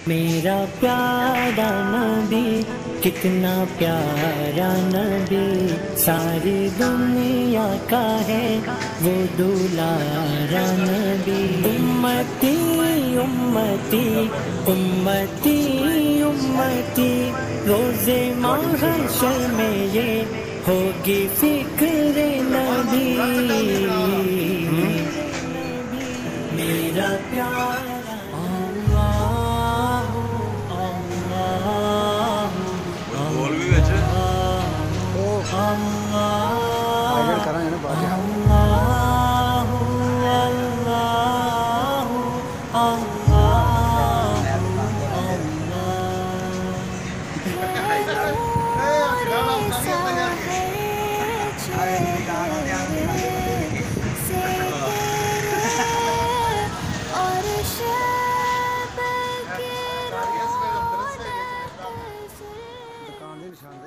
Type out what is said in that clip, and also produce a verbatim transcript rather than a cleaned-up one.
मेरा प्यारा नबी, कितना प्यारा नबी, सारी दुनिया का है वो दुलारा नबी। उम्मती उम्मती उम्मती उम्मती, रोज़े महशर में ये होगी फिक्र नबी। मेरा प्यारा दुकान